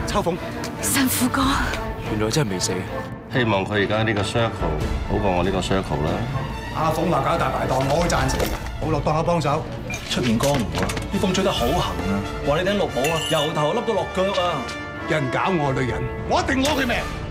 秋鳳， 辛苦哥， 原來真係未死。 希望佢而家呢個 circle 好過我呢個 circle 啦。 阿鳳話搞大排檔，我贊成，好落檔口幫手。 出面江湖啊，啲風吹得好行啊！話你頂綠帽啊，由頭笠到落腳啊！ 有人搞我女人，我一定攞佢命。